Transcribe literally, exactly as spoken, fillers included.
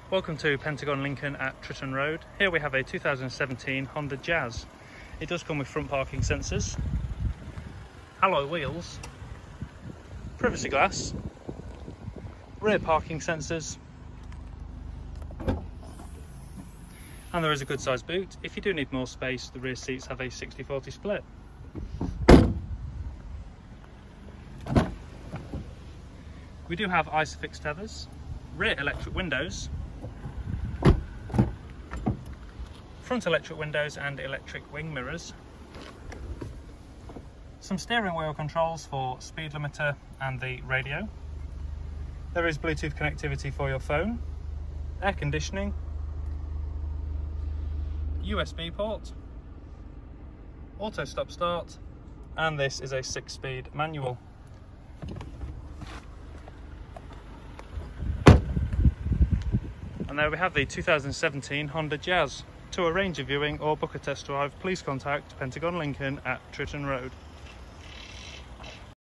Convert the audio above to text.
Welcome to Pentagon Lincoln at Tritton Road. Here we have a two thousand seventeen Honda Jazz. It does come with front parking sensors, alloy wheels, privacy glass, rear parking sensors, and there is a good sized boot. If you do need more space, the rear seats have a sixty forty split. We do have ISOFIX tethers, rear electric windows, front electric windows and electric wing mirrors, some steering wheel controls for speed limiter and the radio. There is Bluetooth connectivity for your phone, air conditioning, U S B port, auto stop start, and this is a six speed manual. And there we have the two thousand seventeen Honda Jazz. To arrange a viewing or book a test drive, please contact Pentagon Lincoln at Tritton Road.